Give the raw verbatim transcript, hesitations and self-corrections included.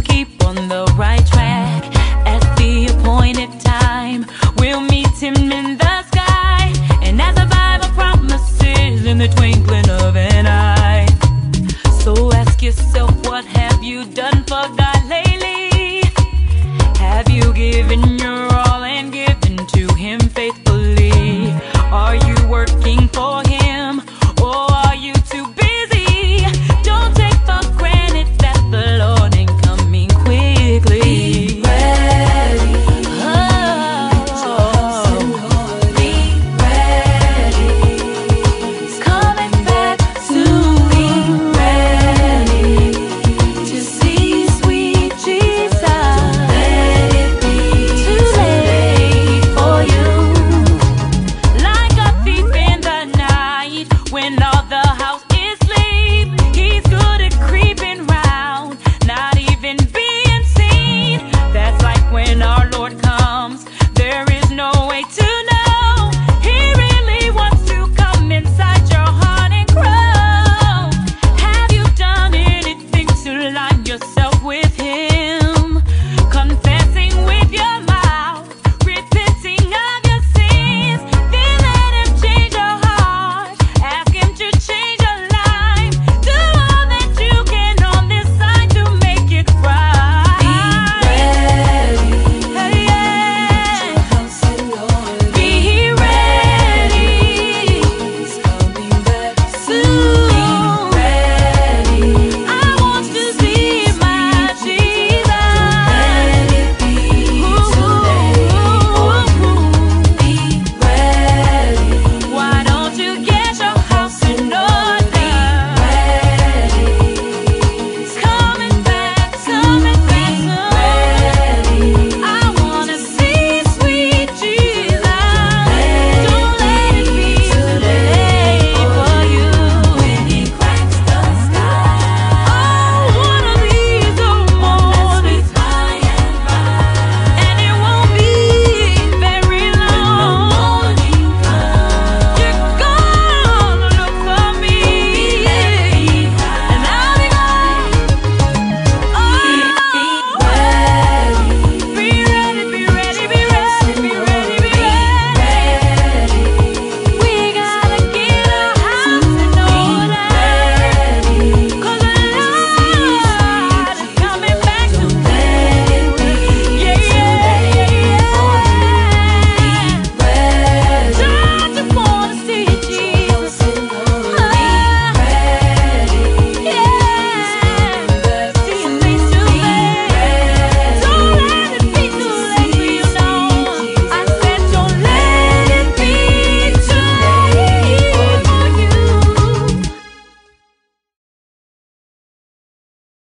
we'll keep on the right track. At the appointed time, we'll meet him in the sky. And as the Bible promises, in the twinkling of an eye. So ask yourself, what have you done for God lately? Have you given your all?